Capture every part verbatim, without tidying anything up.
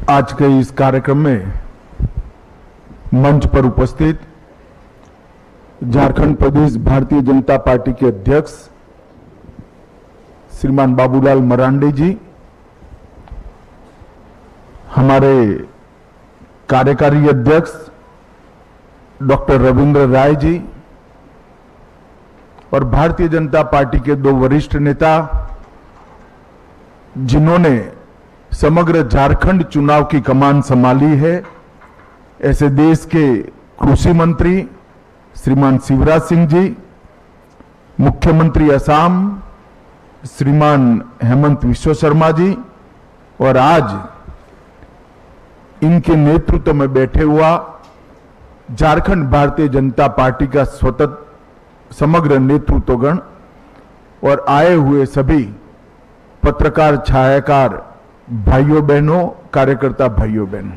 आज के इस कार्यक्रम में मंच पर उपस्थित झारखंड प्रदेश भारतीय जनता पार्टी के अध्यक्ष श्रीमान बाबूलाल मरांडी जी, हमारे कार्यकारी अध्यक्ष डॉक्टर रविंद्र राय जी और भारतीय जनता पार्टी के दो वरिष्ठ नेता जिन्होंने समग्र झारखंड चुनाव की कमान संभाली है, ऐसे देश के कृषि मंत्री श्रीमान शिवराज सिंह जी, मुख्यमंत्री असम श्रीमान हेमंत विश्व शर्मा जी और आज इनके नेतृत्व में बैठे हुआ झारखंड भारतीय जनता पार्टी का स्वतंत्र समग्र नेतृत्वगण और आए हुए सभी पत्रकार, छायाकार भाइयों बहनों, कार्यकर्ता भाइयों बहनों,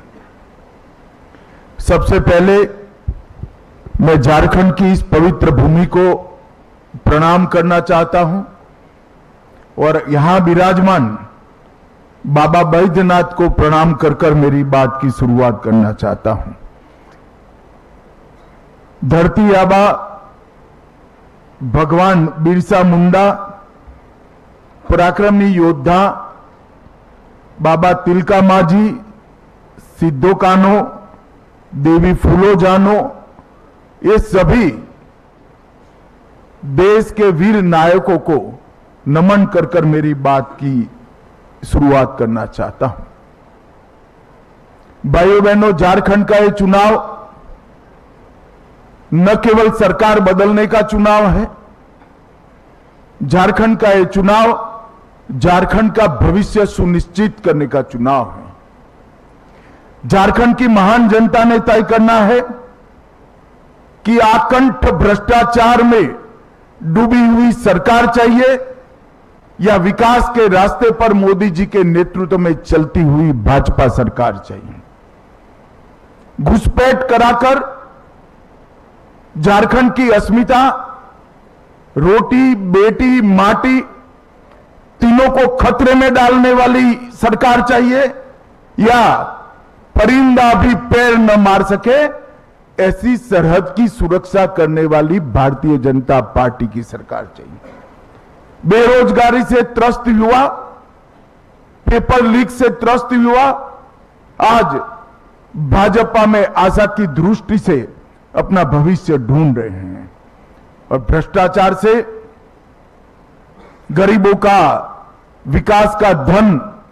सबसे पहले मैं झारखंड की इस पवित्र भूमि को प्रणाम करना चाहता हूं और यहां विराजमान बाबा बैद्यनाथ को प्रणाम कर कर मेरी बात की शुरुआत करना चाहता हूं। धरती आबा भगवान बिरसा मुंडा, पराक्रमी योद्धा बाबा तिलका मांझी, सिद्धो कान्हो, देवी फूलो जानो, ये सभी देश के वीर नायकों को नमन कर कर मेरी बात की शुरुआत करना चाहता हूं। भाइयों बहनों, झारखंड का ये चुनाव न केवल सरकार बदलने का चुनाव है, झारखंड का ये चुनाव झारखंड का भविष्य सुनिश्चित करने का चुनाव है। झारखंड की महान जनता ने तय करना है कि आकंठ भ्रष्टाचार में डूबी हुई सरकार चाहिए या विकास के रास्ते पर मोदी जी के नेतृत्व में चलती हुई भाजपा सरकार चाहिए। घुसपैठ कराकर झारखंड की अस्मिता, रोटी बेटी माटी तीनों को खतरे में डालने वाली सरकार चाहिए या परिंदा भी पैर न मार सके ऐसी सरहद की सुरक्षा करने वाली भारतीय जनता पार्टी की सरकार चाहिए। बेरोजगारी से त्रस्त युवा, पेपर लीक से त्रस्त युवा आज भाजपा में आशा की दृष्टि से अपना भविष्य ढूंढ रहे हैं और भ्रष्टाचार से गरीबों का विकास का धन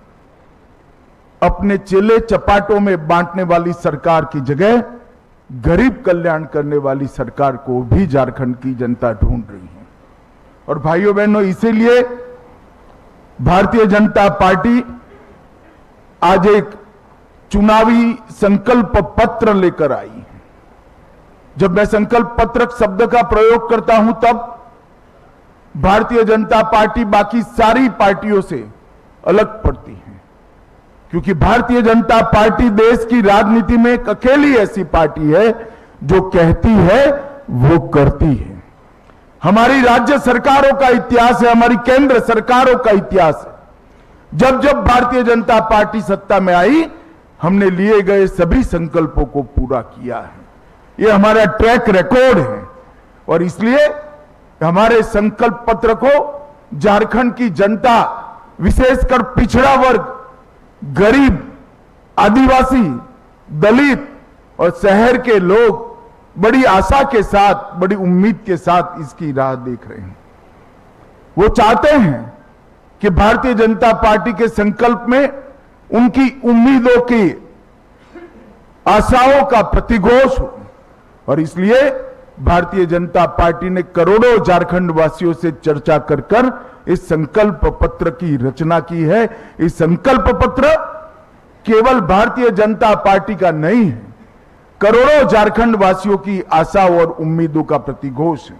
अपने चेले चपाटों में बांटने वाली सरकार की जगह गरीब कल्याण करने वाली सरकार को भी झारखंड की जनता ढूंढ रही है। और भाइयों बहनों, इसीलिए भारतीय जनता पार्टी आज एक चुनावी संकल्प पत्र लेकर आई है। जब मैं संकल्प पत्र शब्द का प्रयोग करता हूं तब भारतीय जनता पार्टी बाकी सारी पार्टियों से अलग पड़ती है, क्योंकि भारतीय जनता पार्टी देश की राजनीति में एक अकेली ऐसी पार्टी है जो कहती है वो करती है। हमारी राज्य सरकारों का इतिहास है, हमारी केंद्र सरकारों का इतिहास है। जब जब भारतीय जनता पार्टी सत्ता में आई, हमने लिए गए सभी संकल्पों को पूरा किया है। ये हमारा ट्रैक रिकॉर्ड है और इसलिए हमारे संकल्प पत्र को झारखंड की जनता, विशेषकर पिछड़ा वर्ग, गरीब, आदिवासी, दलित और शहर के लोग बड़ी आशा के साथ, बड़ी उम्मीद के साथ इसकी राह देख रहे हैं। वो चाहते हैं कि भारतीय जनता पार्टी के संकल्प में उनकी उम्मीदों की, आशाओं का प्रतिघोष हो और इसलिए भारतीय जनता पार्टी ने करोड़ों झारखंड वासियों से चर्चा कर कर इस संकल्प पत्र की रचना की है। इस संकल्प पत्र केवल भारतीय जनता पार्टी का नहीं है, करोड़ों झारखंड वासियों की आशा और उम्मीदों का प्रतिघोष है।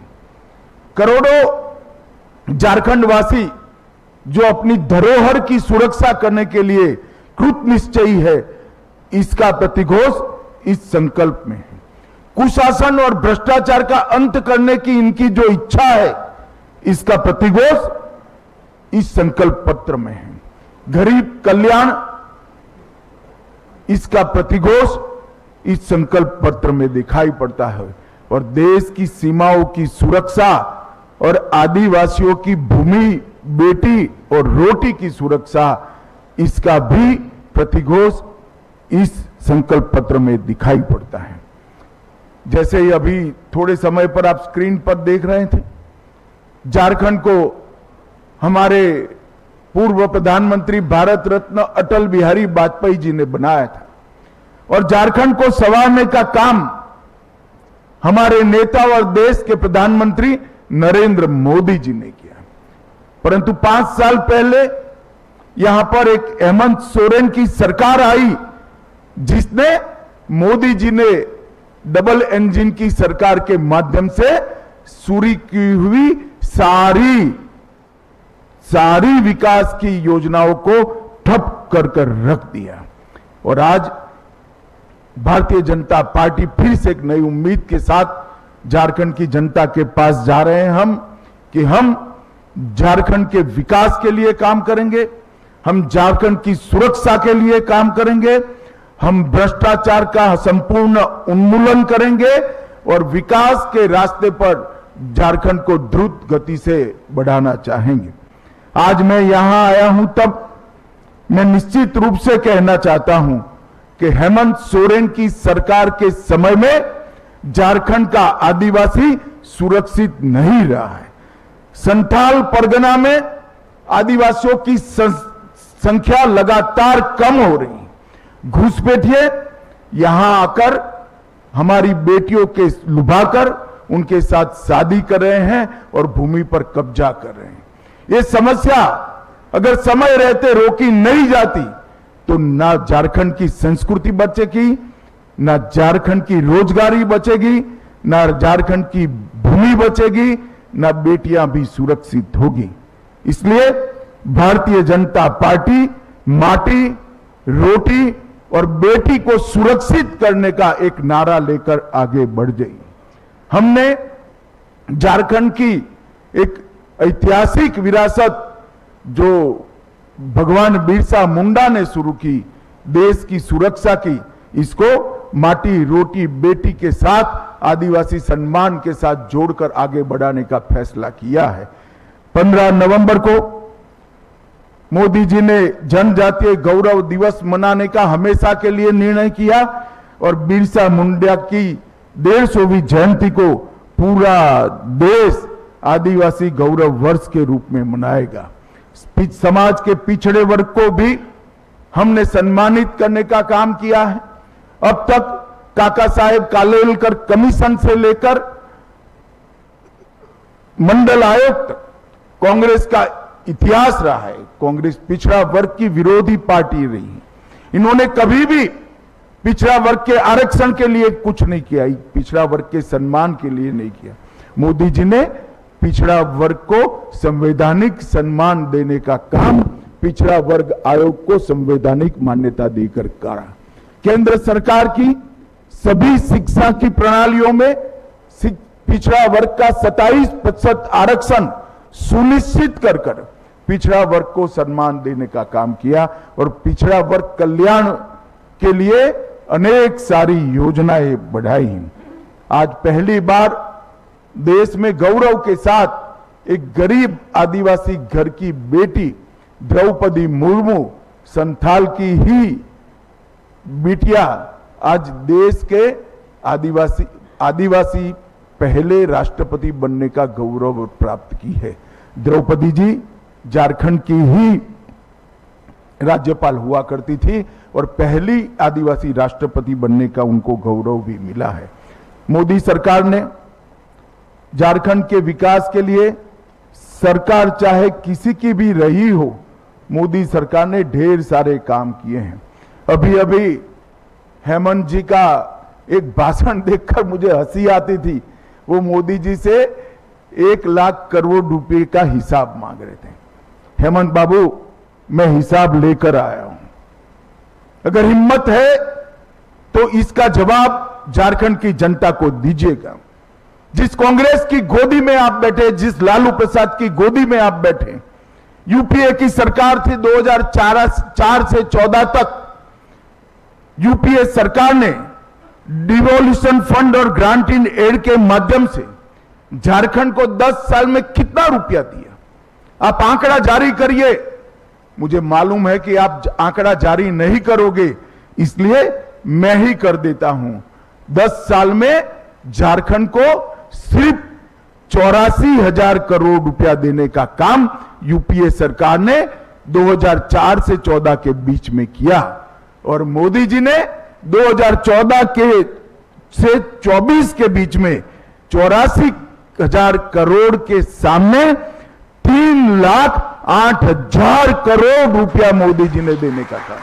करोड़ों झारखंड वासी जो अपनी धरोहर की सुरक्षा करने के लिए कृत निश्चयी है, इसका प्रतिघोष इस संकल्प में है। कुशासन और भ्रष्टाचार का अंत करने की इनकी जो इच्छा है, इसका प्रतिघोष इस संकल्प पत्र में है। गरीब कल्याण इसका प्रतिघोष इस संकल्प पत्र में दिखाई पड़ता है। और देश की सीमाओं की सुरक्षा और आदिवासियों की भूमि, बेटी और रोटी की सुरक्षा, इसका भी प्रतिघोष इस संकल्प पत्र में दिखाई पड़ता है। जैसे ही अभी थोड़े समय पर आप स्क्रीन पर देख रहे थे, झारखंड को हमारे पूर्व प्रधानमंत्री भारत रत्न अटल बिहारी वाजपेयी जी ने बनाया था और झारखंड को संवारने का काम हमारे नेता और देश के प्रधानमंत्री नरेंद्र मोदी जी ने किया। परंतु पांच साल पहले यहां पर एक हेमंत सोरेन की सरकार आई, जिसने मोदी जी ने डबल इंजन की सरकार के माध्यम से शुरू की हुई सारी सारी विकास की योजनाओं को ठप कर कर रख दिया। और आज भारतीय जनता पार्टी फिर से एक नई उम्मीद के साथ झारखंड की जनता के पास जा रहे हैं हम कि हम झारखंड के विकास के लिए काम करेंगे, हम झारखंड की सुरक्षा के लिए काम करेंगे, हम भ्रष्टाचार का संपूर्ण उन्मूलन करेंगे और विकास के रास्ते पर झारखंड को द्रुत गति से बढ़ाना चाहेंगे। आज मैं यहां आया हूं तब मैं निश्चित रूप से कहना चाहता हूं कि हेमंत सोरेन की सरकार के समय में झारखंड का आदिवासी सुरक्षित नहीं रहा है। संथाल परगना में आदिवासियों की संख्या लगातार कम हो रही है। घुसपैठिए यहां आकर हमारी बेटियों के लुभाकर उनके साथ शादी कर रहे हैं और भूमि पर कब्जा कर रहे हैं। ये समस्या अगर समय रहते रोकी नहीं जाती तो ना झारखंड की संस्कृति बचेगी, ना झारखंड की रोजगारी बचेगी, ना झारखंड की भूमि बचेगी, ना बेटियां भी सुरक्षित होगी। इसलिए भारतीय जनता पार्टी माटी, रोटी और बेटी को सुरक्षित करने का एक नारा लेकर आगे बढ़ गई। हमने झारखंड की एक ऐतिहासिक विरासत जो भगवान बिरसा मुंडा ने शुरू की, देश की सुरक्षा की, इसको माटी, रोटी, बेटी के साथ आदिवासी सम्मान के साथ जोड़कर आगे बढ़ाने का फैसला किया है। पंद्रह नवंबर को मोदी जी ने जनजातीय गौरव दिवस मनाने का हमेशा के लिए निर्णय किया और बिरसा मुंडा की डेढ़ सौवीं जयंती को पूरा देश आदिवासी गौरव वर्ष के रूप में मनाएगा। समाज के पिछड़े वर्ग को भी हमने सम्मानित करने का काम किया है। अब तक काका साहेब कालेलकर कमीशन से लेकर मंडल आयोग तक कांग्रेस का इतिहास रहा है। कांग्रेस पिछड़ा वर्ग की विरोधी पार्टी रही है। इन्होंने कभी भी पिछड़ा वर्ग के आरक्षण के लिए कुछ नहीं किया, पिछड़ा वर्ग के सम्मान के लिए नहीं किया। मोदी जी ने पिछड़ा वर्ग को संवैधानिक सम्मान देने का काम पिछड़ा वर्ग आयोग को संवैधानिक मान्यता देकर करा। केंद्र सरकार की सभी शिक्षा की प्रणालियों में पिछड़ा वर्ग का सत्ताईस प्रतिशत आरक्षण सुनिश्चित कर कर पिछड़ा वर्ग को सम्मान देने का काम किया और पिछड़ा वर्ग कल्याण के लिए अनेक सारी योजनाएं बढ़ाई। आज पहली बार देश में गौरव के साथ एक गरीब आदिवासी घर की बेटी द्रौपदी मुर्मू, संथाल की ही बिटिया, आज देश के आदिवासी आदिवासी पहले राष्ट्रपति बनने का गौरव प्राप्त की है। द्रौपदी जी झारखंड की ही राज्यपाल हुआ करती थी और पहली आदिवासी राष्ट्रपति बनने का उनको गौरव भी मिला है। मोदी सरकार ने झारखंड के विकास के लिए, सरकार चाहे किसी की भी रही हो, मोदी सरकार ने ढेर सारे काम किए हैं। अभी अभी हेमंत जी का एक भाषण देखकर मुझे हंसी आती थी। वो मोदी जी से एक लाख करोड़ रुपए का हिसाब मांग रहे थे। हेमंत बाबू, मैं हिसाब लेकर आया हूं, अगर हिम्मत है तो इसका जवाब झारखंड की जनता को दीजिएगा। जिस कांग्रेस की गोदी में आप बैठे, जिस लालू प्रसाद की गोदी में आप बैठे, यूपीए की सरकार थी दो हज़ार चार से चौदह तक, यूपीए सरकार ने डिवोल्यूशन फंड और ग्रांट इन एड के माध्यम से झारखंड को दस साल में कितना रुपया दिया? आप आंकड़ा जारी करिए। मुझे मालूम है कि आप आंकड़ा जारी नहीं करोगे, इसलिए मैं ही कर देता हूं। दस साल में झारखंड को सिर्फ चौरासी हजार करोड़ रुपया देने का काम यूपीए सरकार ने दो हज़ार चार से चौदह के बीच में किया, और मोदी जी ने दो हज़ार चौदह के से चौबीस के बीच में चौरासी हजार करोड़ के सामने तीन लाख आठ हजार करोड़ रुपया मोदी जी ने देने का काम।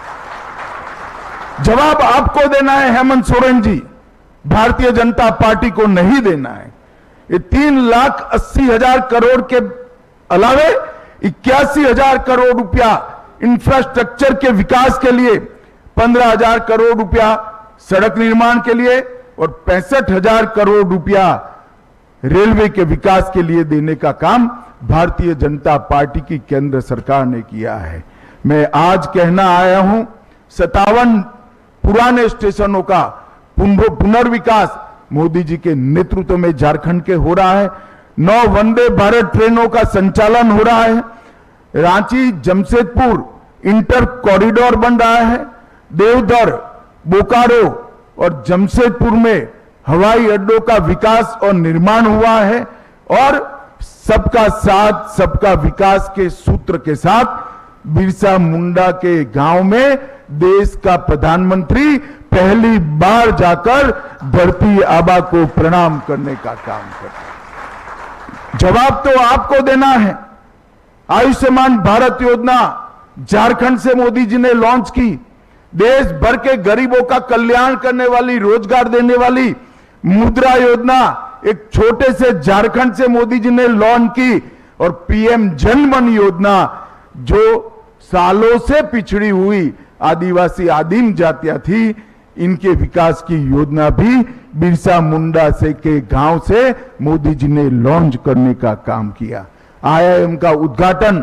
जवाब आपको देना है हेमंत सोरेन जी, भारतीय जनता पार्टी को नहीं देना है। ये तीन लाख अस्सी हजार करोड़ के अलावे इक्यासी हजार करोड़ रुपया इंफ्रास्ट्रक्चर के विकास के लिए, पंद्रह हजार करोड़ रुपया सड़क निर्माण के लिए और पैंसठ हजार करोड़ रुपया रेलवे के विकास के लिए देने का काम भारतीय जनता पार्टी की केंद्र सरकार ने किया है। मैं आज कहना आया हूं, सत्तावन पुराने स्टेशनों का पुनर्विकास मोदी जी के नेतृत्व में झारखंड के हो रहा है। नौ वंदे भारत ट्रेनों का संचालन हो रहा है। रांची जमशेदपुर इंटर कॉरिडोर बन रहा है। देवधर, बोकारो और जमशेदपुर में हवाई अड्डों का विकास और निर्माण हुआ है, और सबका साथ सबका विकास के सूत्र के साथ बिरसा मुंडा के गांव में देश का प्रधानमंत्री पहली बार जाकर धरती आबा को प्रणाम करने का काम करता। जवाब तो आपको देना है। आयुष्मान भारत योजना झारखंड से मोदी जी ने लॉन्च की। देश भर के गरीबों का कल्याण करने वाली, रोजगार देने वाली मुद्रा योजना एक छोटे से झारखंड से मोदी जी ने लॉन्च की, और पीएम जन धन योजना जो सालों से पिछड़ी हुई आदिवासी आदिम जातियां थी, इनके विकास की योजना भी बिरसा मुंडा से के गांव से मोदी जी ने लॉन्च करने का काम किया। आईआईएम का उद्घाटन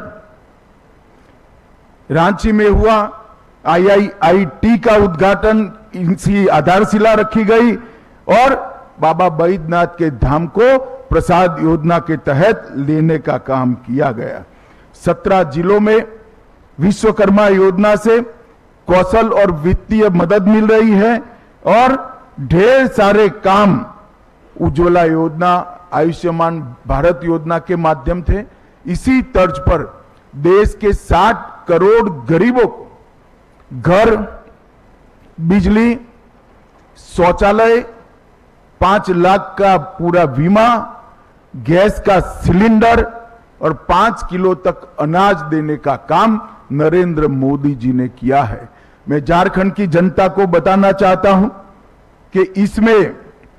रांची में हुआ। आईआईआईटी का उद्घाटन, इनकी आधारशिला रखी गई, और बाबा बैद्यनाथ के धाम को प्रसाद योजना के तहत लेने का काम किया गया। सत्रह जिलों में विश्वकर्मा योजना से कौशल और वित्तीय मदद मिल रही है, और ढेर सारे काम उज्ज्वला योजना, आयुष्मान भारत योजना के माध्यम थे। इसी तर्ज पर देश के साठ करोड़ गरीबों को घर, बिजली, शौचालय, पांच लाख का पूरा बीमा, गैस का सिलेंडर और पांच किलो तक अनाज देने का काम नरेंद्र मोदी जी ने किया है। मैं झारखंड की जनता को बताना चाहता हूं कि इसमें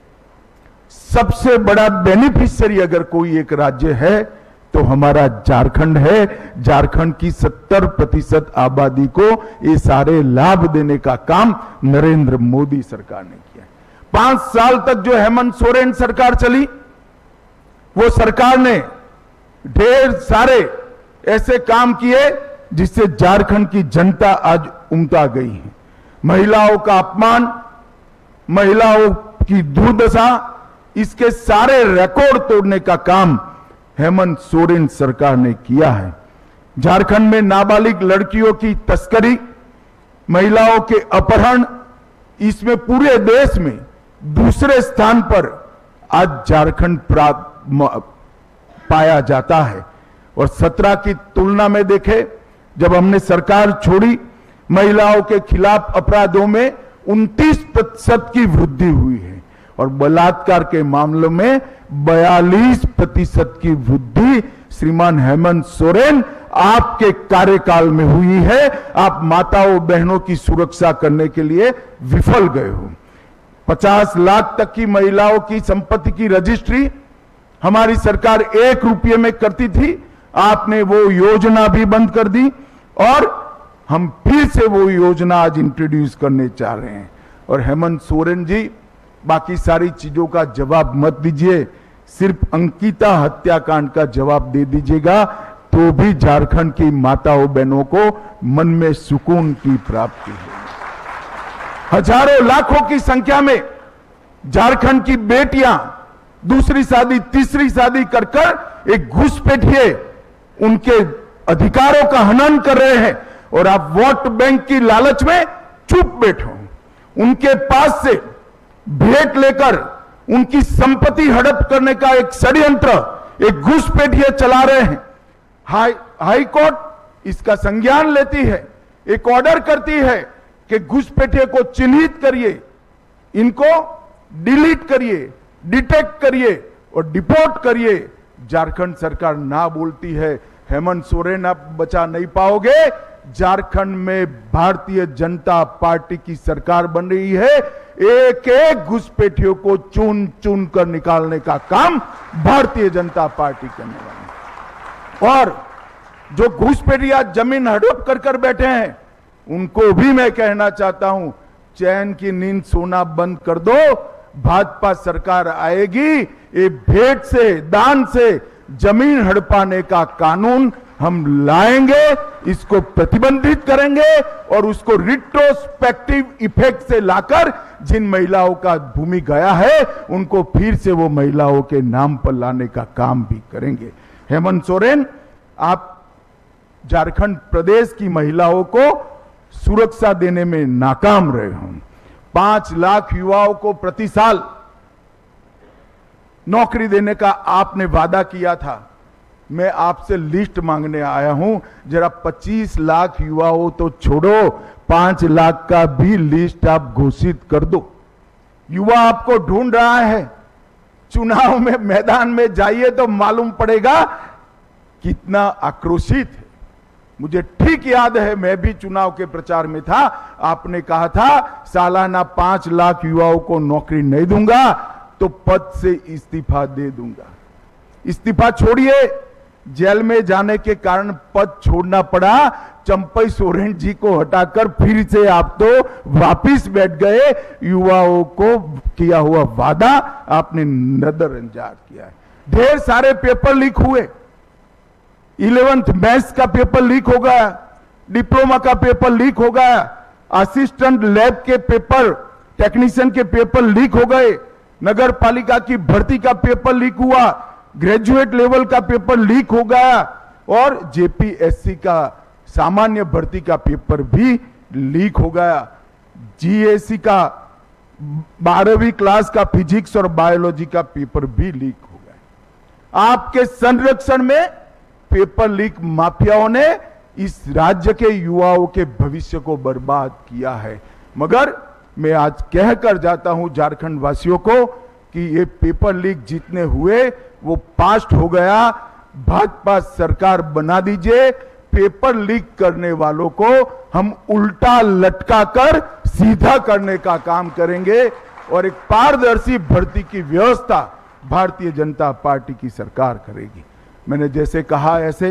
सबसे बड़ा बेनिफिशियरी अगर कोई एक राज्य है तो हमारा झारखंड है। झारखंड की सत्तर प्रतिशत आबादी को ये सारे लाभ देने का काम नरेंद्र मोदी सरकार ने किया। पांच साल तक जो हेमंत सोरेन सरकार चली, वो सरकार ने ढेर सारे ऐसे काम किए जिससे झारखंड की जनता आज उमटा गई है। महिलाओं का अपमान, महिलाओं की दुर्दशा, इसके सारे रिकॉर्ड तोड़ने का काम हेमंत सोरेन सरकार ने किया है। झारखंड में नाबालिग लड़कियों की तस्करी, महिलाओं के अपहरण, इसमें पूरे देश में दूसरे स्थान पर आज झारखंड पाया जाता है। और सत्रह की तुलना में देखें, जब हमने सरकार छोड़ी, महिलाओं के खिलाफ अपराधों में उनतीस प्रतिशत की वृद्धि हुई है, और बलात्कार के मामलों में बयालीस प्रतिशत की वृद्धि श्रीमान हेमंत सोरेन आपके कार्यकाल में हुई है। आप माताओं बहनों की सुरक्षा करने के लिए विफल गए हो। पचास लाख तक की महिलाओं की संपत्ति की रजिस्ट्री हमारी सरकार एक रुपये में करती थी, आपने वो योजना भी बंद कर दी, और हम फिर से वो योजना आज इंट्रोड्यूस करने चाह रहे हैं। और हेमंत सोरेन जी, बाकी सारी चीजों का जवाब मत दीजिए, सिर्फ अंकिता हत्याकांड का जवाब दे दीजिएगा, तो भी झारखंड की माताओं बहनों को मन में सुकून की प्राप्ति है। हजारों लाखों की संख्या में झारखंड की बेटियां दूसरी शादी तीसरी शादी कर कर एक घुसपैठिए उनके अधिकारों का हनन कर रहे हैं और आप वोट बैंक की लालच में चुप बैठो। उनके पास से भेंट लेकर उनकी संपत्ति हड़प करने का एक षड्यंत्र एक घुसपैठिए चला रहे हैं। हाई हाई कोर्ट इसका संज्ञान लेती है, एक ऑर्डर करती है कि घुसपैठिए को चिन्हित करिए, इनको डिलीट करिए, डिटेक्ट करिए और डिपोर्ट करिए। झारखंड सरकार ना बोलती है। हेमंत सोरेन आप बचा नहीं पाओगे। झारखंड में भारतीय जनता पार्टी की सरकार बन रही है। एक एक घुसपैठियों को चुन चुन कर निकालने का काम भारतीय जनता पार्टी करने वाली। और जो घुसपैठिया जमीन हड़प कर कर बैठे हैं उनको भी मैं कहना चाहता हूं, चैन की नींद सोना बंद कर दो। भाजपा सरकार आएगी, ये भेंट से दान से जमीन हड़पाने का कानून हम लाएंगे, इसको प्रतिबंधित करेंगे और उसको रिट्रोस्पेक्टिव इफेक्ट से लाकर जिन महिलाओं का भूमि गया है उनको फिर से वो महिलाओं के नाम पर लाने का काम भी करेंगे। हेमंत सोरेन, आप झारखंड प्रदेश की महिलाओं को सुरक्षा देने में नाकाम रहे हो। पांच लाख युवाओं को प्रति साल नौकरी देने का आपने वादा किया था। मैं आपसे लिस्ट मांगने आया हूं, जरा पच्चीस लाख युवाओं तो छोड़ो, पांच लाख का भी लिस्ट आप घोषित कर दो। युवा आपको ढूंढ रहा है। चुनाव में मैदान में जाइए तो मालूम पड़ेगा कितना आक्रोशित है। मुझे ठीक याद है, मैं भी चुनाव के प्रचार में था। आपने कहा था सालाना पांच लाख युवाओं को नौकरी नहीं दूंगा तो पद से इस्तीफा दे दूंगा। इस्तीफा छोड़िए, जेल में जाने के कारण पद छोड़ना पड़ा। चंपई सोरेन जी को हटाकर फिर से आप तो वापिस बैठ गए। युवाओं को किया हुआ वादा आपने नजरअंदाज किया है। ढेर सारे पेपर लीक हुए। इलेवेंथ मैथ्स का पेपर लीक हो गया, डिप्लोमा का पेपर लीक हो गया, असिस्टेंट लैब के पेपर, टेक्नीशियन के पेपर लीक हो गए, नगर पालिका की भर्ती का पेपर लीक हुआ, ग्रेजुएट लेवल का पेपर लीक हो गया और जेपीएससी का सामान्य भर्ती का पेपर भी लीक हो गया। जीएससी का बारहवीं क्लास का फिजिक्स और बायोलॉजी का पेपर भी लीक हो गया। आपके संरक्षण में पेपर लीक माफियाओं ने इस राज्य के युवाओं के भविष्य को बर्बाद किया है। मगर मैं आज कहकर जाता हूं झारखंड वासियों को कि ये पेपर लीक जितने हुए वो पास्ट हो गया। भाजपा सरकार बना दीजिए। पेपर लीक करने वालों को हम उल्टा लटकाकर सीधा करने का काम करेंगे और एक पारदर्शी भर्ती की व्यवस्था भारतीय जनता पार्टी की सरकार करेगी। मैंने जैसे कहा ऐसे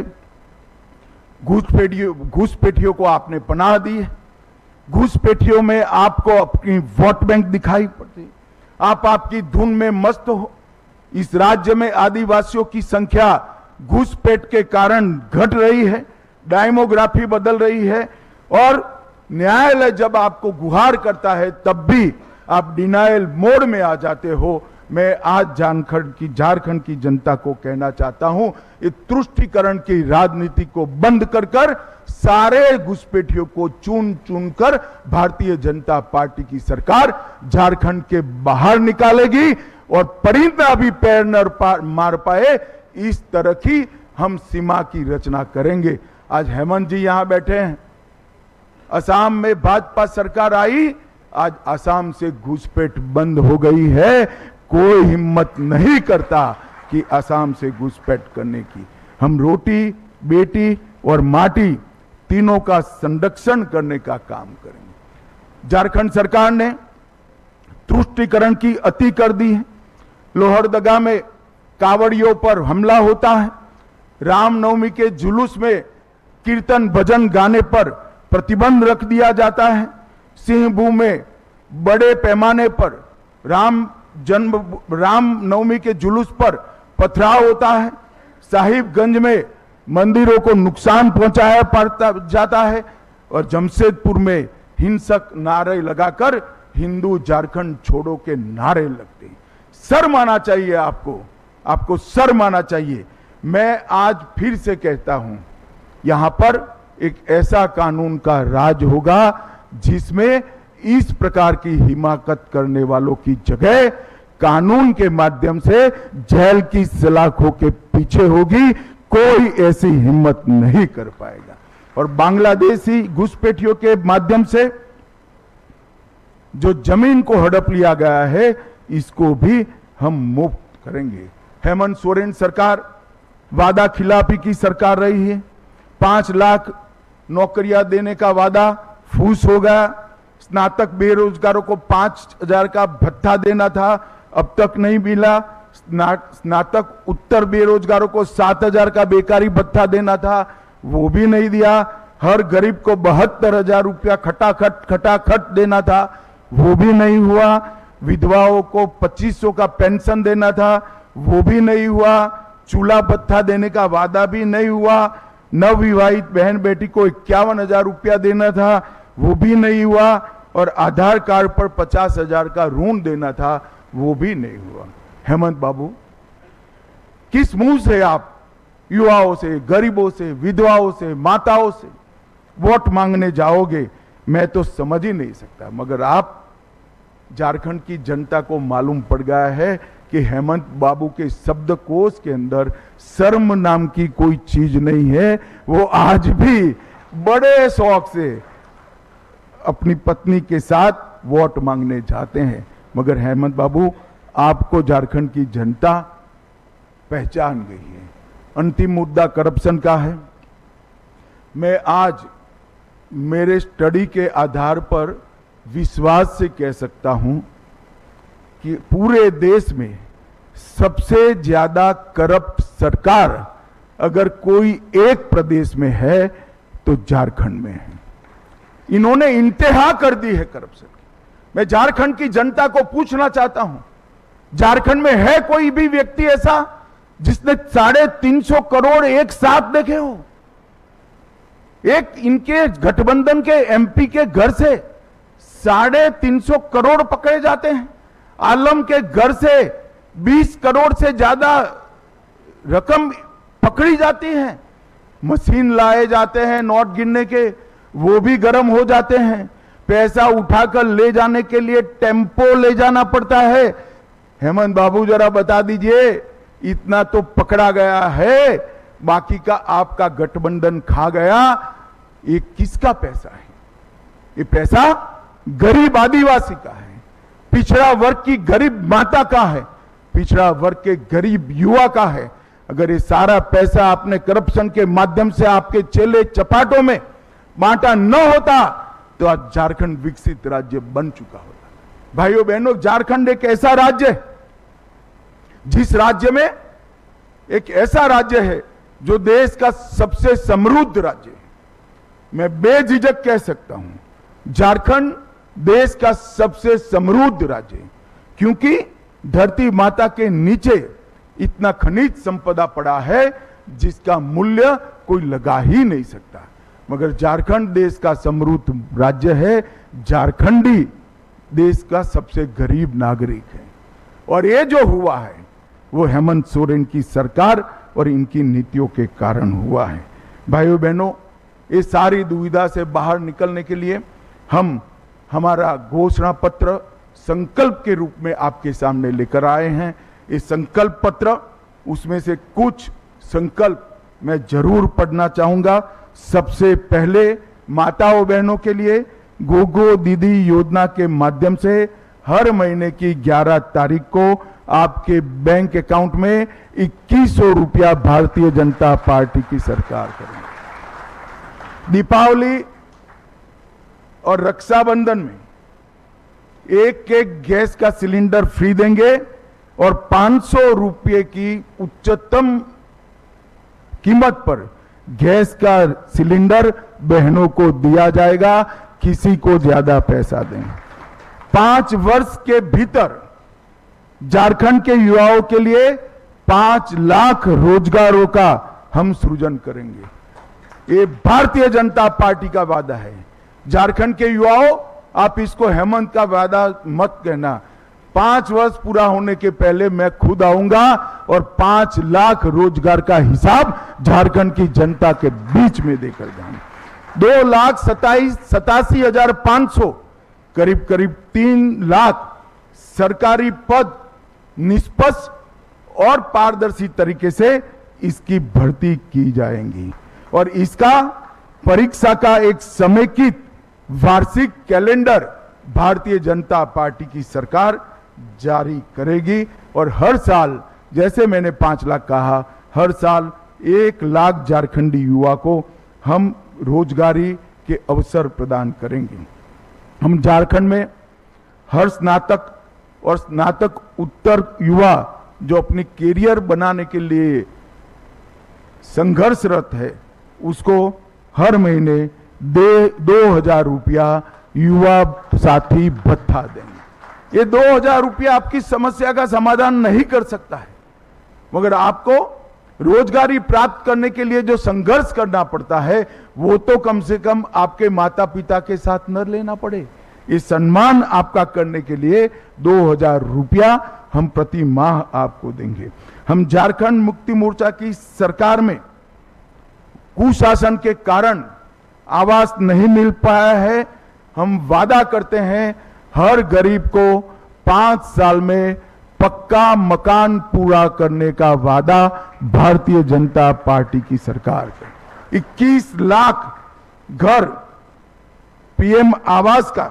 घुसपैठियों घुसपैठियों को आपने पनाह दी है। घुसपैठियों में आपको अपनी वोट बैंक दिखाई पड़ती, आप आपकी धुन में मस्त हो। इस राज्य में आदिवासियों की संख्या घुसपैठ के कारण घट रही है, डेमोग्राफी बदल रही है और न्यायालय जब आपको गुहार करता है तब भी आप डिनायल मोड में आ जाते हो। मैं आज झारखंड की झारखंड की जनता को कहना चाहता हूं, इस तुष्टीकरण की राजनीति को बंद कर कर सारे घुसपैठियों को चुन चुन कर भारतीय जनता पार्टी की सरकार झारखंड के बाहर निकालेगी और परिंदा भी पैर न मार पाए इस तरह की हम सीमा की रचना करेंगे। आज हेमंत जी यहां बैठे हैं। असम में भाजपा सरकार आई, आज असम से घुसपैठ बंद हो गई है। कोई हिम्मत नहीं करता कि असम से घुसपैठ करने की। हम रोटी, बेटी और माटी तीनों का संरक्षण करने का काम करेंगे। झारखंड सरकार ने तुष्टीकरण की अति कर दी है। लोहरदगा में कावड़ियों पर हमला होता है। रामनवमी के जुलूस में कीर्तन भजन गाने पर प्रतिबंध रख दिया जाता है। सिंहभूम में बड़े पैमाने पर राम जन्म रामनवमी के जुलूस पर पथराव होता है। साहिबगंज में मंदिरों को नुकसान पहुंचाया पड़ता जाता है और जमशेदपुर में हिंसक नारे लगाकर हिंदू झारखंड छोड़ो के नारे लगते हैं। शर्म आना चाहिए आपको, आपको शर्म आना चाहिए। मैं आज फिर से कहता हूं, यहां पर एक ऐसा कानून का राज होगा जिसमें इस प्रकार की हिमाकत करने वालों की जगह कानून के माध्यम से जेल की सलाखों के पीछे होगी। कोई ऐसी हिम्मत नहीं कर पाएगा। और बांग्लादेशी घुसपैठियों के माध्यम से जो जमीन को हड़प लिया गया है, इसको भी हम मुक्त करेंगे। हेमंत सोरेन सरकार वादा खिलाफी की सरकार रही है। पांच लाख नौकरियां देने का वादा फूस हो गया। स्नातक बेरोजगारों को पांच हजार का भत्ता देना था, अब तक नहीं मिला। स्नातक उत्तर बेरोजगारों को सात हजार का बेकारी भत्ता देना था, वो भी नहीं दिया। हर गरीब को बहत्तर हजार रुपया खटाखट खटाखट देना था, वो भी नहीं हुआ। विधवाओं को पच्चीस सौ का पेंशन देना था, वो भी नहीं हुआ। चूल्हा भत्ता देने का वादा भी नहीं हुआ। नवविवाहित बहन बेटी को इक्यावन हजार रुपया देना था, वो भी नहीं हुआ। और आधार कार्ड पर पचास हजार का ऋण देना था, वो भी नहीं हुआ। हेमंत बाबू, किस मुंह से आप युवाओं से, गरीबों से, विधवाओं से, माताओं से वोट मांगने जाओगे? मैं तो समझ ही नहीं सकता। मगर आप, झारखंड की जनता को मालूम पड़ गया है कि हेमंत बाबू के शब्दकोश के अंदर शर्म नाम की कोई चीज नहीं है। वो आज भी बड़े शौक से अपनी पत्नी के साथ वोट मांगने जाते हैं। मगर हेमंत बाबू, आपको झारखंड की जनता पहचान गई है। अंतिम मुद्दा करप्शन का है। मैं आज मेरे स्टडी के आधार पर विश्वास से कह सकता हूं कि पूरे देश में सबसे ज्यादा करप्ट सरकार अगर कोई एक प्रदेश में है तो झारखंड में है। इन्होंने इंतहा कर दी है करप्शन की। मैं झारखंड की जनता को पूछना चाहता हूं, झारखंड में है कोई भी व्यक्ति ऐसा जिसने साढ़े तीन सौ करोड़ एक साथ देखे हो? एक इनके गठबंधन के एमपी के घर से साढ़े तीन सौ करोड़ पकड़े जाते हैं। आलम के घर से बीस करोड़ से ज्यादा रकम पकड़ी जाती है। मशीन लाए जाते हैं नोट गिनने के, वो भी गर्म हो जाते हैं। पैसा उठाकर ले जाने के लिए टेम्पो ले जाना पड़ता है। हेमंत बाबू, जरा बता दीजिए, इतना तो पकड़ा गया है, बाकी का आपका गठबंधन खा गया। ये किसका पैसा है? ये पैसा गरीब आदिवासी का है, पिछड़ा वर्ग की गरीब माता का है, पिछड़ा वर्ग के गरीब युवा का है। अगर ये सारा पैसा आपने करप्शन के माध्यम से आपके चेले चपाटों में बांटा न होता तो आज झारखंड विकसित राज्य बन चुका होता। भाइयों बहनों, झारखंड एक ऐसा राज्य है जिस राज्य में एक ऐसा राज्य है जो देश का सबसे समृद्ध राज्य है। मैं बेझिझक कह सकता हूं, झारखंड देश का सबसे समृद्ध राज्य है, क्योंकि धरती माता के नीचे इतना खनिज संपदा पड़ा है जिसका मूल्य कोई लगा ही नहीं सकता। मगर झारखंड देश का समृद्ध राज्य है, झारखंडी देश का सबसे गरीब नागरिक है। और ये जो हुआ है वो हेमंत सोरेन की सरकार और इनकी नीतियों के कारण हुआ है। भाइयों बहनों, ये सारी दुविधा से बाहर निकलने के लिए हम हमारा घोषणा पत्र संकल्प के रूप में आपके सामने लेकर आए हैं। ये संकल्प पत्र, उसमें से कुछ संकल्प मैं जरूर पढ़ना चाहूंगा। सबसे पहले माताओं बहनों के लिए गोगो दीदी योजना के माध्यम से हर महीने की ग्यारह तारीख को आपके बैंक अकाउंट में इक्कीस सौ रुपया भारतीय जनता पार्टी की सरकार करेगी। दीपावली और रक्षाबंधन में एक एक गैस का सिलेंडर फ्री देंगे और पांच सौ रुपये की उच्चतम कीमत पर गैस का सिलेंडर बहनों को दिया जाएगा, किसी को ज्यादा पैसा दें। पांच वर्ष के भीतर झारखंड के युवाओं के लिए पांच लाख रोजगारों का हम सृजन करेंगे। ये भारतीय जनता पार्टी का वादा है। झारखंड के युवाओं, आप इसको हेमंत का वादा मत कहना। पांच वर्ष पूरा होने के पहले मैं खुद आऊंगा और पांच लाख रोजगार का हिसाब झारखंड की जनता के बीच में देकर जाऊंगा। दो लाख सताईस सतासी हजार पांच सौ करीब करीब तीन लाख सरकारी पद निष्पक्ष और पारदर्शी तरीके से इसकी भर्ती की जाएंगी और इसका परीक्षा का एक समेकित वार्षिक कैलेंडर भारतीय जनता पार्टी की सरकार जारी करेगी और हर साल, जैसे मैंने पांच लाख कहा, हर साल एक लाख झारखंडी युवा को हम रोजगारी के अवसर प्रदान करेंगे। हम झारखंड में हर स्नातक और स्नातक उत्तर युवा जो अपनी कैरियर बनाने के लिए संघर्षरत है, उसको हर महीने दे दो हजार रुपया युवा साथी भत्ता देंगे। ये दो हजार रुपया आपकी समस्या का समाधान नहीं कर सकता है, मगर आपको रोजगारी प्राप्त करने के लिए जो संघर्ष करना पड़ता है वो तो कम से कम आपके माता पिता के साथ न लेना पड़े। ये सम्मान आपका करने के लिए दो हजार रुपया हम प्रति माह आपको देंगे। हम झारखंड मुक्ति मोर्चा की सरकार में कुशासन के कारण आवास नहीं मिल पाया है। हम वादा करते हैं हर गरीब को पांच साल में पक्का मकान पूरा करने का वादा भारतीय जनता पार्टी की सरकार का। इक्कीस लाख घर पीएम आवास का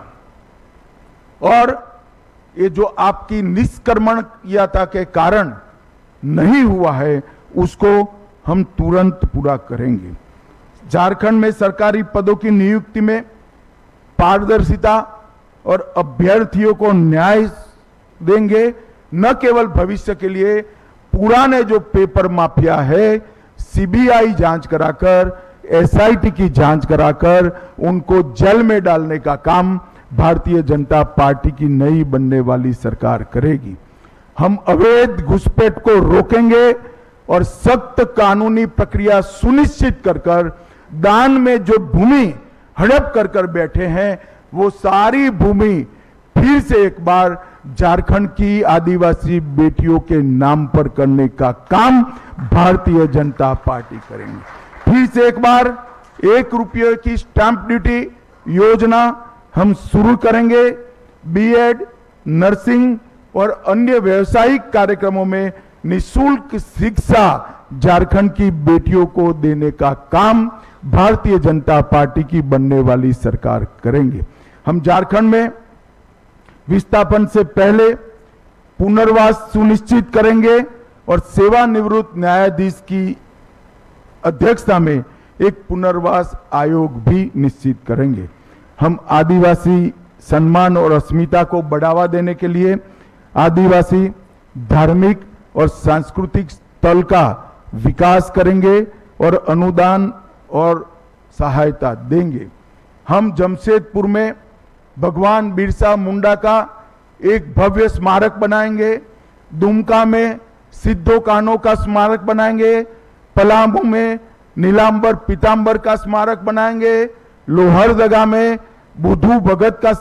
और ये जो आपकी निष्कर्मणीयता के कारण नहीं हुआ है उसको हम तुरंत पूरा करेंगे। झारखंड में सरकारी पदों की नियुक्ति में पारदर्शिता और अभ्यर्थियों को न्याय देंगे। न केवल भविष्य के लिए पुराने जो पेपर माफिया है, सीबीआई जांच कराकर, एसआईटी की जांच कराकर उनको जेल में डालने का काम भारतीय जनता पार्टी की नई बनने वाली सरकार करेगी। हम अवैध घुसपैठ को रोकेंगे और सख्त कानूनी प्रक्रिया सुनिश्चित कर कर दान में जो भूमि हड़प कर कर बैठे हैं वो सारी भूमि फिर से एक बार झारखंड की आदिवासी बेटियों के नाम पर करने का काम भारतीय जनता पार्टी करेंगे। फिर से एक बार एक रुपये की स्टैंप ड्यूटी योजना हम शुरू करेंगे। बीएड, नर्सिंग और अन्य व्यावसायिक कार्यक्रमों में निःशुल्क शिक्षा झारखंड की बेटियों को देने का काम भारतीय जनता पार्टी की बनने वाली सरकार करेंगे। हम झारखंड में विस्थापन से पहले पुनर्वास सुनिश्चित करेंगे और सेवानिवृत्त न्यायाधीश की अध्यक्षता में एक पुनर्वास आयोग भी निश्चित करेंगे। हम आदिवासी सम्मान और अस्मिता को बढ़ावा देने के लिए आदिवासी धार्मिक और सांस्कृतिक स्थल का विकास करेंगे और अनुदान और सहायता देंगे। हम जमशेदपुर में भगवान बिरसा मुंडा का एक भव्य स्मारक बनाएंगे। दुमका में सिद्धो कान्हो का स्मारक बनाएंगे। पलामू में नीलांबर पीतांबर का स्मारक बनाएंगे। लोहरदगा में बुद्धू भगत का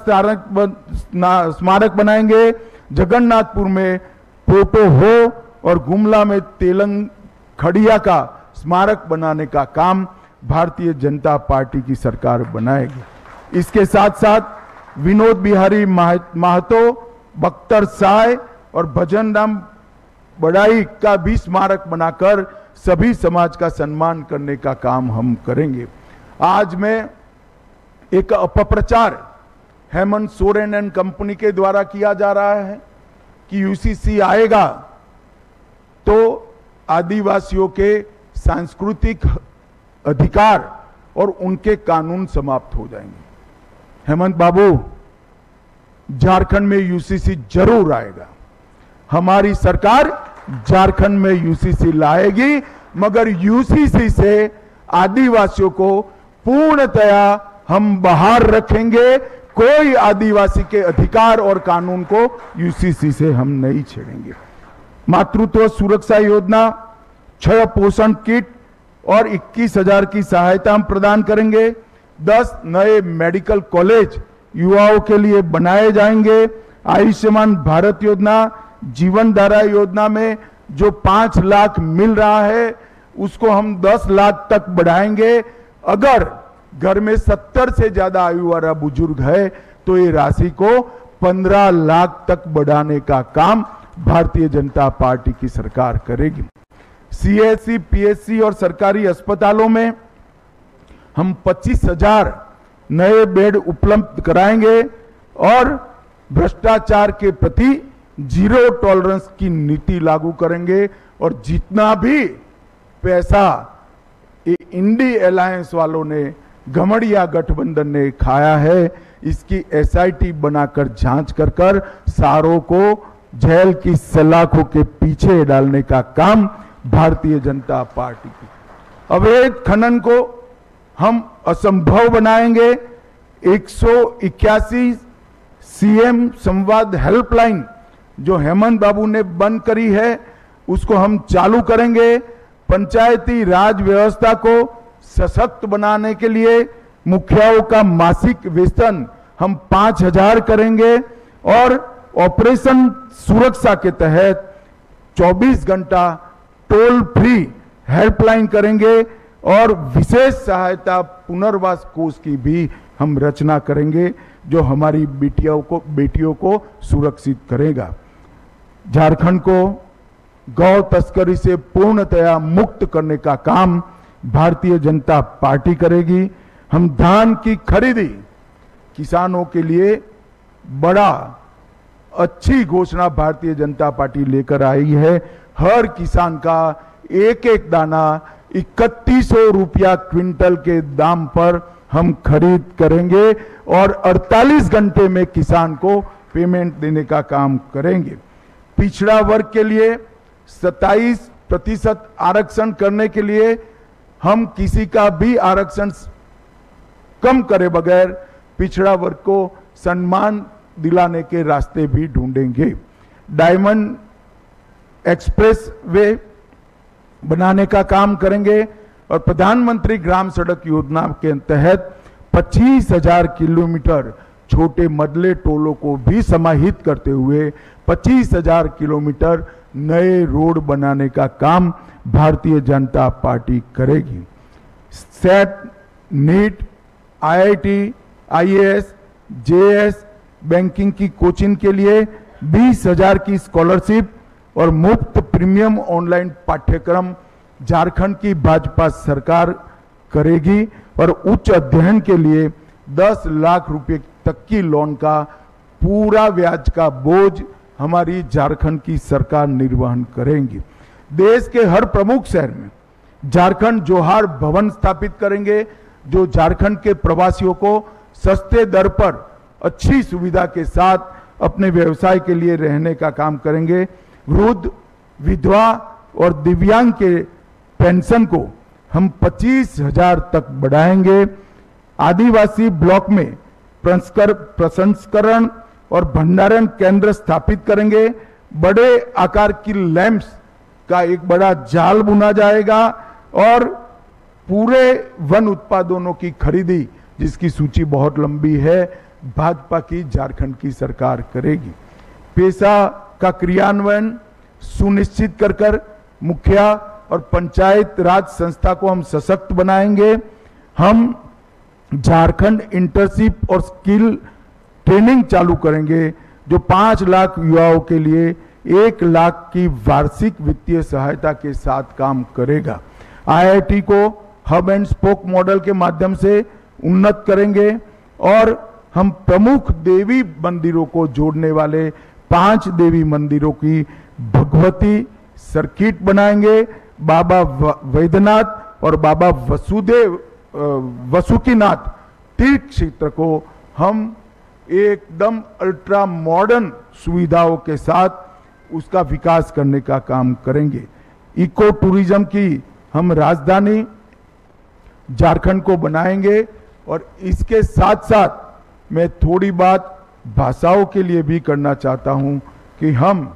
स्मारक बनाएंगे। जगन्नाथपुर में पोटो हो और गुमला में तेलंग खड़िया का स्मारक बनाने का काम भारतीय जनता पार्टी की सरकार बनाएगी। इसके साथ साथ विनोद बिहारी महतो, बख्तर साय और भजन राम बड़ाई का भी स्मारक बनाकर सभी समाज का सम्मान करने का काम हम करेंगे। आज मैं एक अपप्रचार हेमंत सोरेन एंड कंपनी के द्वारा किया जा रहा है कि यूसीसी आएगा तो आदिवासियों के सांस्कृतिक अधिकार और उनके कानून समाप्त हो जाएंगे। हेमंत बाबू, झारखंड में यूसीसी जरूर आएगा। हमारी सरकार झारखंड में यूसीसी लाएगी, मगर यूसीसी से आदिवासियों को पूर्णतया हम बाहर रखेंगे। कोई आदिवासी के अधिकार और कानून को यूसीसी से हम नहीं छेड़ेंगे। मातृत्व सुरक्षा योजना, छह पोषण किट और इक्कीस हजार की सहायता हम प्रदान करेंगे। दस नए मेडिकल कॉलेज युवाओं के लिए बनाए जाएंगे। आयुष्मान भारत योजना, जीवन धारा योजना में जो पांच लाख मिल रहा है उसको हम दस लाख तक बढ़ाएंगे। अगर घर में सत्तर से ज्यादा आयु वाला बुजुर्ग है तो ये राशि को पंद्रह लाख तक बढ़ाने का काम भारतीय जनता पार्टी की सरकार करेगी। सीएससी, पीएचसी और सरकारी अस्पतालों में हम पच्चीस हजार नए बेड उपलब्ध कराएंगे और भ्रष्टाचार के प्रति जीरो टॉलरेंस की नीति लागू करेंगे। और जितना भी पैसा इंडी अलायंस वालों ने, घमड़िया गठबंधन ने खाया है, इसकी एसआईटी बनाकर जांच कर कर सारों को जेल की सलाखों के पीछे डालने का काम भारतीय जनता पार्टी की। अवैध खनन को हम असंभव बनाएंगे। एक सौ इक्यासी सीएम संवाद हेल्पलाइन जो हेमंत बाबू ने बंद करी है उसको हम चालू करेंगे। पंचायती राज व्यवस्था को सशक्त बनाने के लिए मुखियाओं का मासिक वेतन हम पांच हजार करेंगे और ऑपरेशन सुरक्षा के तहत चौबीस घंटा टोल फ्री हेल्पलाइन करेंगे और विशेष सहायता पुनर्वास कोष की भी हम रचना करेंगे जो हमारी बेटियों को बेटियों को सुरक्षित करेगा। झारखंड को गौ तस्करी से पूर्णतया मुक्त करने का काम भारतीय जनता पार्टी करेगी। हम धान की खरीदी किसानों के लिए बड़ा अच्छी घोषणा भारतीय जनता पार्टी लेकर आई है। हर किसान का एक एक दाना इकतीस सौ रुपया क्विंटल के दाम पर हम खरीद करेंगे और अड़तालीस घंटे में किसान को पेमेंट देने का काम करेंगे। पिछड़ा वर्ग के लिए सत्ताईस प्रतिशत आरक्षण करने के लिए हम किसी का भी आरक्षण कम करे बगैर पिछड़ा वर्ग को सम्मान दिलाने के रास्ते भी ढूंढेंगे। डायमंड एक्सप्रेस वे बनाने का काम करेंगे और प्रधानमंत्री ग्राम सड़क योजना के तहत पच्चीस हजार किलोमीटर छोटे मदले टोलों को भी समाहित करते हुए पच्चीस हजार किलोमीटर नए रोड बनाने का काम भारतीय जनता पार्टी करेगी। CET, NEET, IIT, IAS, JS, banking की कोचिंग के लिए बीस हजार की स्कॉलरशिप और मुफ्त प्रीमियम ऑनलाइन पाठ्यक्रम झारखंड की भाजपा सरकार करेगी और उच्च अध्ययन के लिए दस लाख रुपए तक की लोन का पूरा ब्याज का बोझ हमारी झारखंड की सरकार निर्वहन करेंगी। देश के हर प्रमुख शहर में झारखंड जोहार भवन स्थापित करेंगे जो झारखंड के प्रवासियों को सस्ते दर पर अच्छी सुविधा के साथ अपने व्यवसाय के लिए रहने का काम करेंगे। वृद्ध, विधवा और दिव्यांग के पेंशन को हम पच्चीस हजार तक बढ़ाएंगे। आदिवासी ब्लॉक में प्रसंस्करण और भंडारण केंद्र स्थापित करेंगे। बड़े आकार की लैंप्स का एक बड़ा जाल बुना जाएगा और पूरे वन उत्पादों की खरीदी जिसकी सूची बहुत लंबी है भाजपा की झारखंड की सरकार करेगी। पेशा का क्रियान्वयन सुनिश्चित कर कर मुखिया और पंचायत राज संस्था को हम सशक्त बनाएंगे। हम झारखंड इंटर्नशिप और स्किल ट्रेनिंग चालू करेंगे जो पांच लाख युवाओं के लिए एक लाख की वार्षिक वित्तीय सहायता के साथ काम करेगा। आईआईटी को हब एंड स्पोक मॉडल के माध्यम से उन्नत करेंगे और हम प्रमुख देवी मंदिरों को जोड़ने वाले पांच देवी मंदिरों की भगवती सर्किट बनाएंगे। बाबा वैद्यनाथ और बाबा वसुदेव वसुकीनाथ तीर्थ क्षेत्र को हम एकदम अल्ट्रा मॉडर्न सुविधाओं के साथ उसका विकास करने का काम करेंगे। इको टूरिज्म की हम राजधानी झारखंड को बनाएंगे और इसके साथ साथ मैं थोड़ी बात भाषाओं के लिए भी करना चाहता हूं कि हम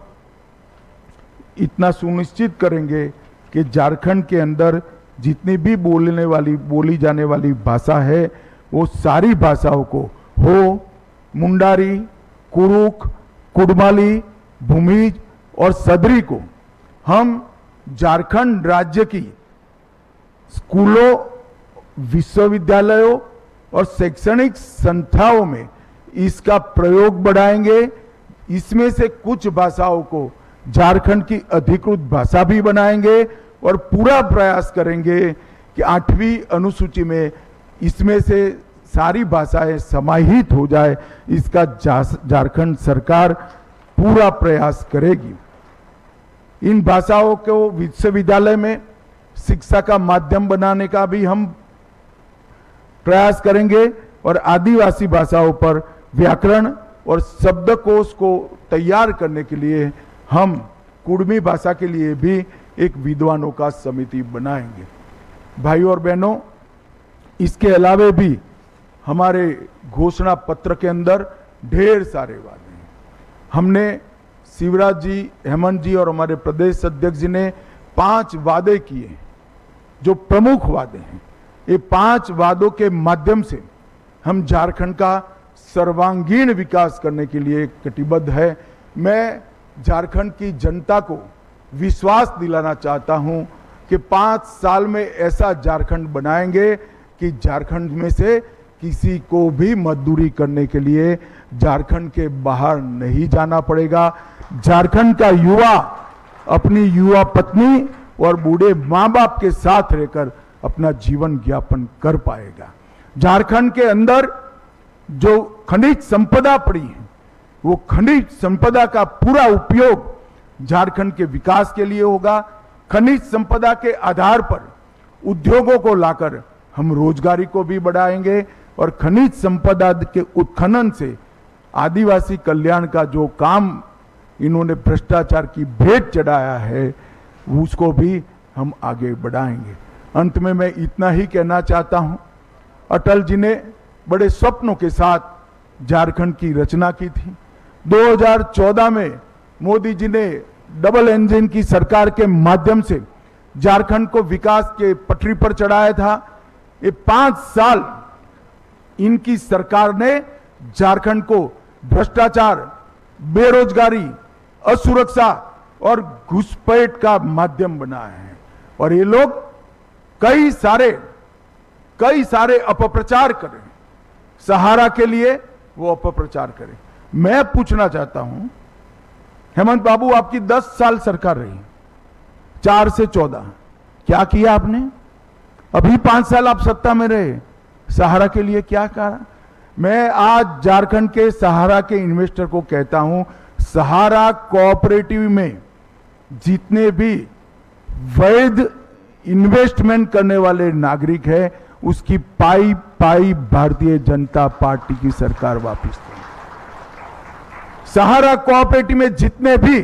इतना सुनिश्चित करेंगे कि झारखंड के अंदर जितनी भी बोलने वाली बोली जाने वाली भाषा है वो सारी भाषाओं को, हो, मुंडारी, कुरुक, कुडमाली, भूमिज और सदरी को हम झारखंड राज्य की स्कूलों, विश्वविद्यालयों और शैक्षणिक संस्थाओं में इसका प्रयोग बढ़ाएंगे। इसमें से कुछ भाषाओं को झारखंड की अधिकृत भाषा भी बनाएंगे और पूरा प्रयास करेंगे कि आठवीं अनुसूची में इसमें से सारी भाषाएं समाहित हो जाए। इसका झारखंड सरकार पूरा प्रयास करेगी। इन भाषाओं को विश्वविद्यालय में शिक्षा का माध्यम बनाने का भी हम प्रयास करेंगे और आदिवासी भाषाओं पर व्याकरण और शब्दकोश को तैयार करने के लिए हम कुडमी भाषा के लिए भी एक विद्वानों का समिति बनाएंगे। भाइयों और बहनों, इसके अलावे भी हमारे घोषणा पत्र के अंदर ढेर सारे वादे हैं। हमने शिवराज जी, हेमंत जी और हमारे प्रदेश अध्यक्ष जी ने पांच वादे किए जो प्रमुख वादे हैं। ये पांच वादों के माध्यम से हम झारखंड का सर्वांगीण विकास करने के लिए कटिबद्ध है। मैं झारखंड की जनता को विश्वास दिलाना चाहता हूं कि पांच साल में ऐसा झारखंड बनाएंगे कि झारखंड में से किसी को भी मजदूरी करने के लिए झारखंड के बाहर नहीं जाना पड़ेगा। झारखंड का युवा अपनी युवा पत्नी और बूढ़े मां बाप के साथ रहकर अपना जीवन यापन कर पाएगा। झारखंड के अंदर जो खनिज संपदा पड़ी है, वो खनिज संपदा का पूरा उपयोग झारखंड के विकास के लिए होगा। खनिज संपदा के आधार पर उद्योगों को लाकर हम रोजगारी को भी बढ़ाएंगे और खनिज संपदा के उत्खनन से आदिवासी कल्याण का जो काम इन्होंने भ्रष्टाचार की भेंट चढ़ाया है उसको भी हम आगे बढ़ाएंगे। अंत में मैं इतना ही कहना चाहता हूं, अटल जी ने बड़े स्वप्नों के साथ झारखंड की रचना की थी। दो हज़ार चौदह में मोदी जी ने डबल इंजन की सरकार के माध्यम से झारखंड को विकास के पटरी पर चढ़ाया था। ये पांच साल इनकी सरकार ने झारखंड को भ्रष्टाचार, बेरोजगारी, असुरक्षा और घुसपैठ का माध्यम बनाया है और ये लोग कई सारे कई सारे अपप्रचार करें, सहारा के लिए वो अपप्रचार करें। मैं पूछना चाहता हूं, हेमंत बाबू आपकी दस साल सरकार रही, चार से चौदह, क्या किया आपने? अभी पांच साल आप सत्ता में रहे, सहारा के लिए क्या करा? मैं आज झारखंड के सहारा के इन्वेस्टर को कहता हूं, सहारा कोऑपरेटिव में जितने भी वैध इन्वेस्टमेंट करने वाले नागरिक हैं, उसकी पाई पाई भारतीय जनता पार्टी की सरकार वापस देगी। सहारा कोऑपरेटिव में जितने भी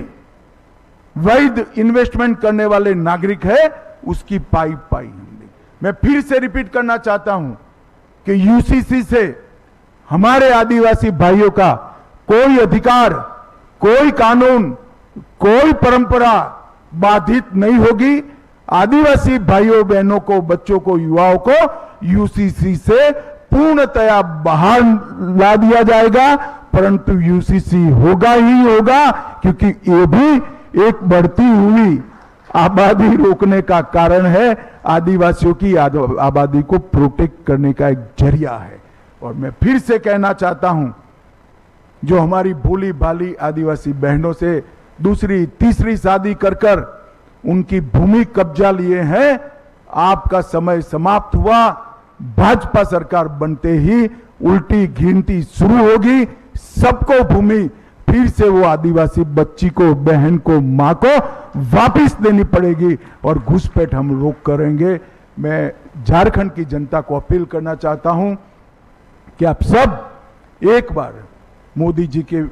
वैध इन्वेस्टमेंट करने वाले नागरिक हैं, उसकी पाई पाई हम देंगे। मैं फिर से रिपीट करना चाहता हूं कि यूसीसी से हमारे आदिवासी भाइयों का कोई अधिकार, कोई कानून, कोई परंपरा बाधित नहीं होगी। आदिवासी भाइयों बहनों को, बच्चों को, युवाओं को यूसीसी से पूर्णतया बाहर ला दिया जाएगा, परंतु यूसीसी होगा ही होगा, क्योंकि ये भी एक बढ़ती हुई आबादी रोकने का कारण है, आदिवासियों की आबादी को प्रोटेक्ट करने का एक जरिया है। और मैं फिर से कहना चाहता हूं, जो हमारी भोली भाली आदिवासी बहनों से दूसरी तीसरी शादी कर कर उनकी भूमि कब्जा लिए हैं, आपका समय समाप्त हुआ। भाजपा सरकार बनते ही उल्टी गिनती शुरू होगी, सबको भूमि फिर से वो आदिवासी बच्ची को, बहन को, मां को वापस देनी पड़ेगी और घुसपैठ हम रोक करेंगे। मैं झारखंड की जनता को अपील करना चाहता हूं कि आप सब एक बार मोदी जी के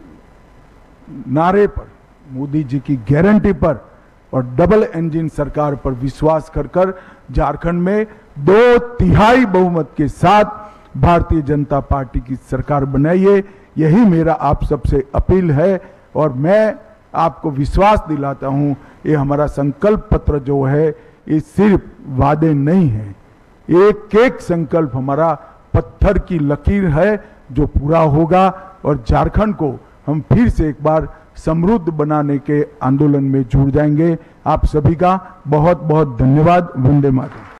नारे पर, मोदी जी की गारंटी पर और डबल इंजन सरकार पर विश्वास कर कर झारखंड में दो तिहाई बहुमत के साथ भारतीय जनता पार्टी की सरकार बनाइए। यही मेरा आप सबसे अपील है और मैं आपको विश्वास दिलाता हूं, ये हमारा संकल्प पत्र जो है ये सिर्फ वादे नहीं है, एक एक संकल्प हमारा पत्थर की लकीर है जो पूरा होगा और झारखंड को हम फिर से एक बार समृद्ध बनाने के आंदोलन में जुड़ जाएंगे। आप सभी का बहुत बहुत धन्यवाद। वंदे मातरम।